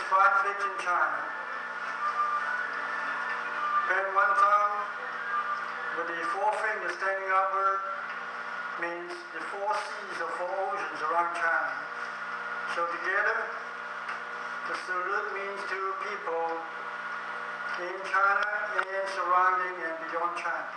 five flips in China. Bend one thumb with the four fingers standing upward means the four seas or four oceans around China. So together, the salute means to people in China and surrounding and beyond China.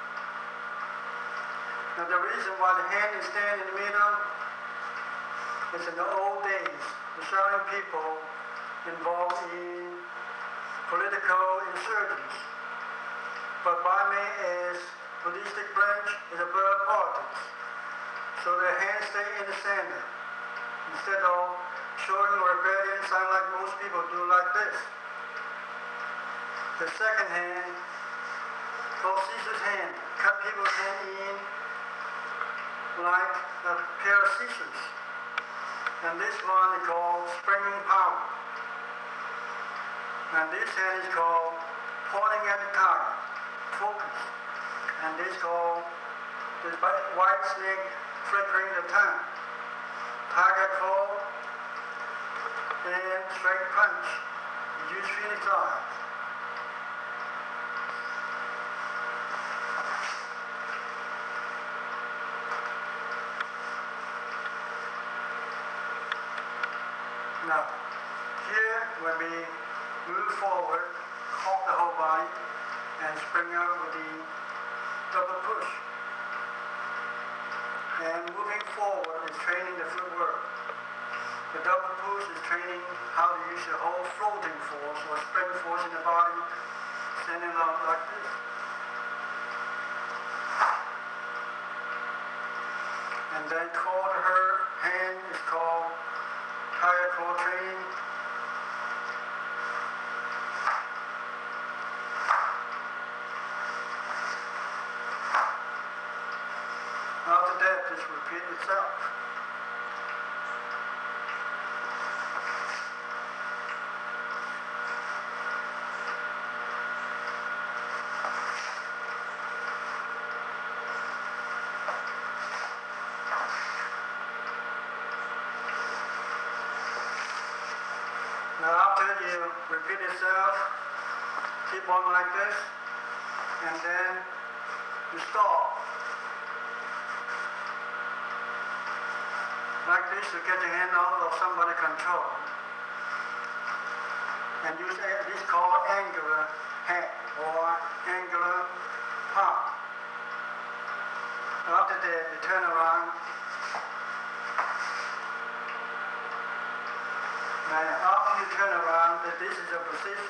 Now the reason why the hand is standing in the middle is in the old days, the Shaolin people involved in political insurgents. But Bamei as Buddhistic branch is above politics. So their hands stay in the center. Instead of showing rebellion, sign like most people do like this. The second hand, called Caesar's hand, cut people's hand in like a pair of scissors. And this one is called springing power. And this hand is called pointing at the target, focus. And this is called the white snake flickering the tongue. Target call and straight punch. Use Phoenix eyes. Now, here when we move forward, halt the whole body and spring out with the double push. And moving forward is training the footwork. The double push is training how to use the whole floating force or spring force in the body, standing out like this. And then call to her hand is called Tiger claw training. After that, just repeat itself. Now after you repeat yourself, keep on like this, and then you stop. Like this, you get your hand out of somebody's control. And use this called angular hand or angular palm. After that, you turn around. And after you turn around, this is a position.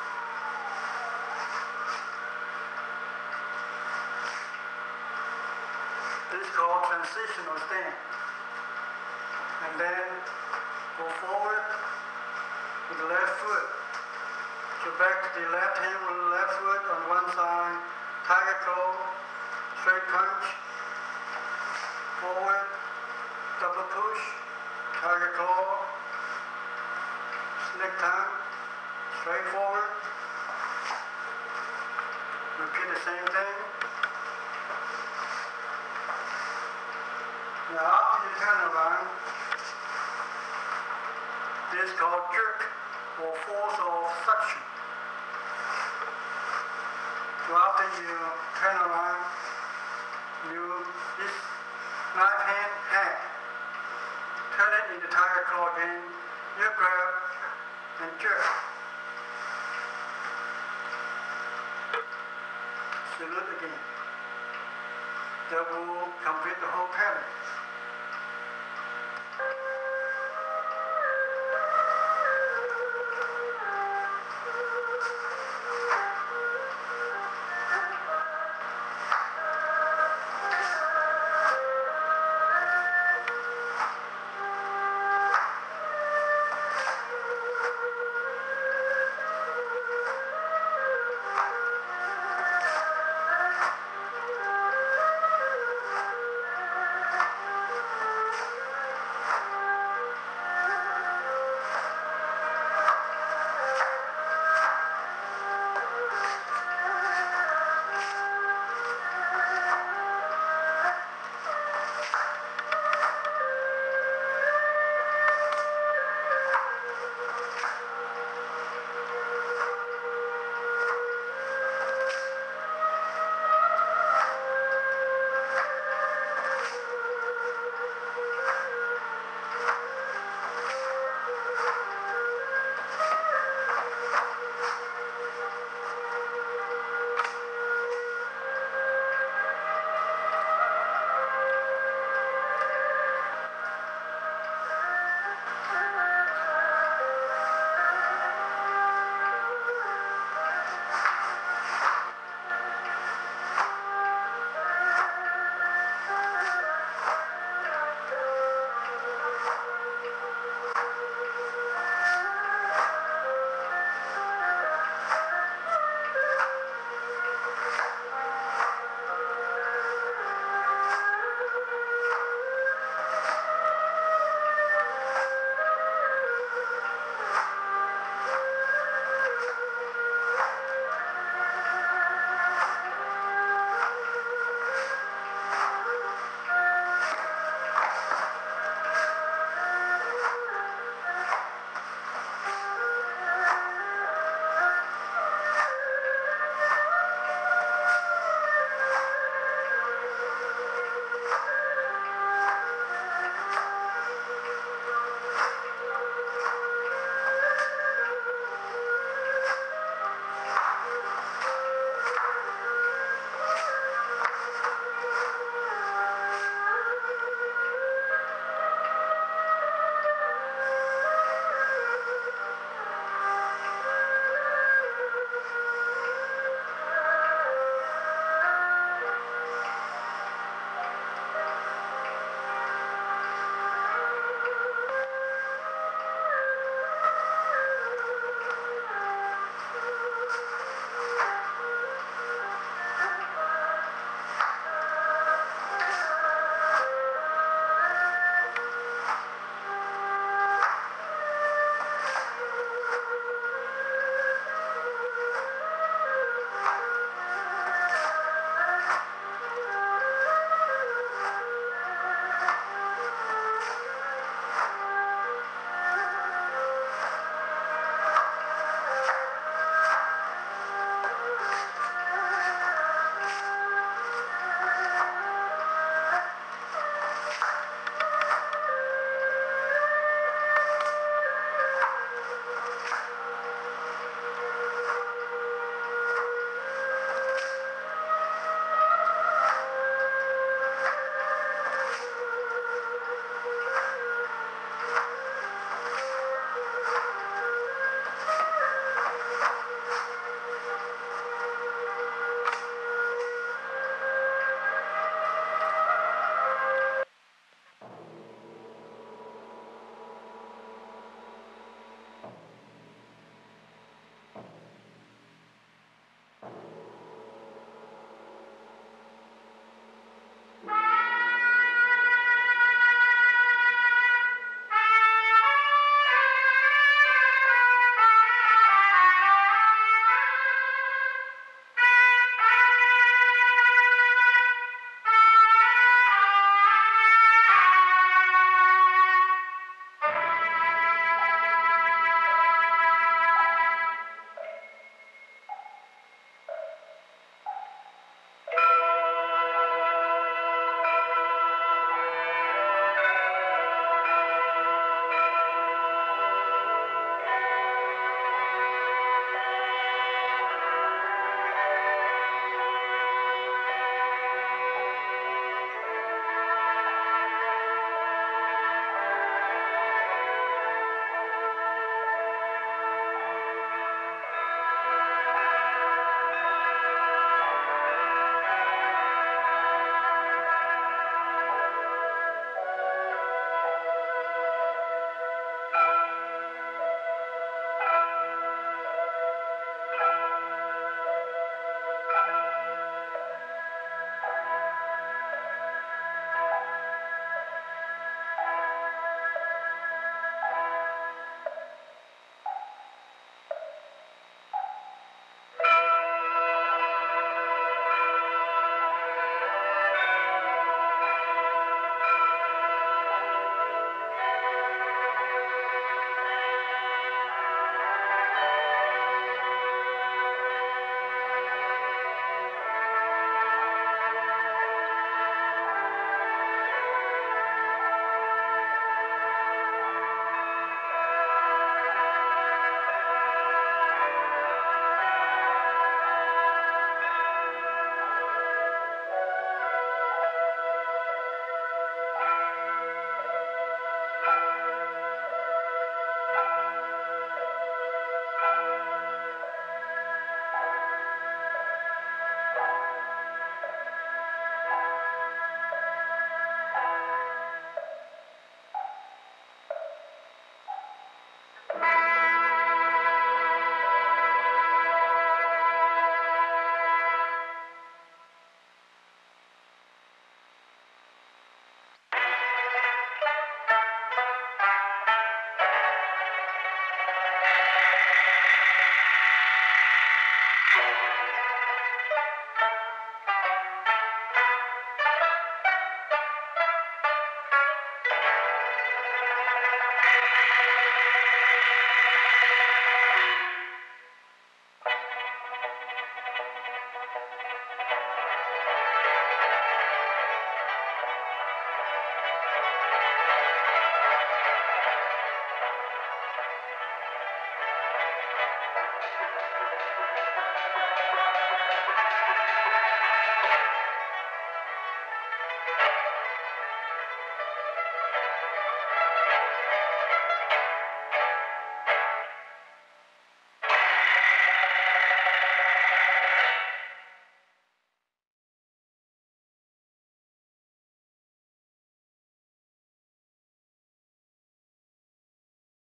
This is called transitional stand. And then go forward with the left foot. So back to the left hand with the left foot on one side, tiger claw, straight punch, forward, double push, tiger claw, snake tongue, straight forward. Repeat the same thing. Now after you turn around, this is called jerk or force of suction. So after you turn around, this knife hand hack, turn it into tiger claw again, you grab and jerk. Salute again. That will complete the whole pattern.